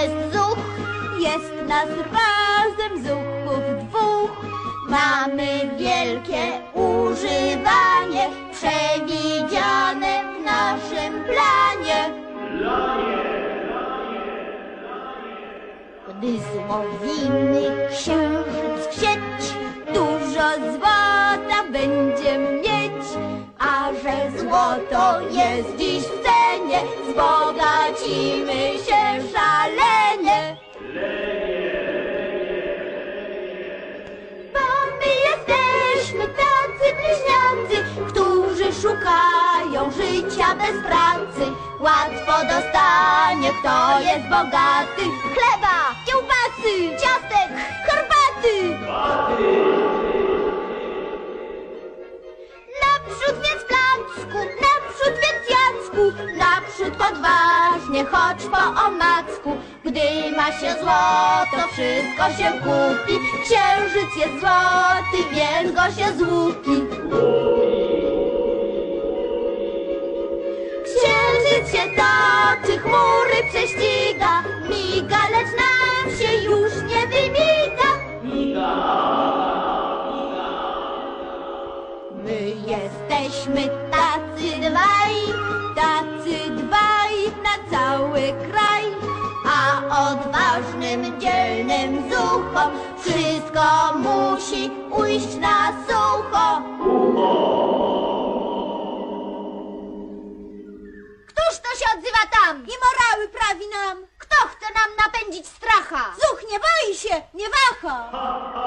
jest zuch. Jest nas razem zuchów dwóch. Mamy wielkie używanie, przewidziane w naszym planie. Gdy złowimy księżyc w sieć, Dużo złota będziemy mieć, a że złoto jest dziś w cenie, wzbogacimy się szalenie. Bo my jesteśmy tacy bliźniacy, którzy szukają życia bez pracy. Łatwo dostanie, kto jest bogaty, chleba, kiełbasy, ciastek, herbaty. Naprzód więc placku, naprzód więc Jacku, naprzód odważnie, choć po omacku. Gdy ma się złoto, wszystko się kupi. Księżyc jest złoty, więc go się złupi. Księżyc się toczy, chmury prześciga, miga, lecz nam się już nie wymiga. My jesteśmy tacy dwaj na cały kraj, a odważnym, dzielnym zuchom wszystko musi ujść na sucho. Któż to się odzywa tam i morały prawi nam? Kto chce nam napędzić stracha? zuch nie boi się, nie waha.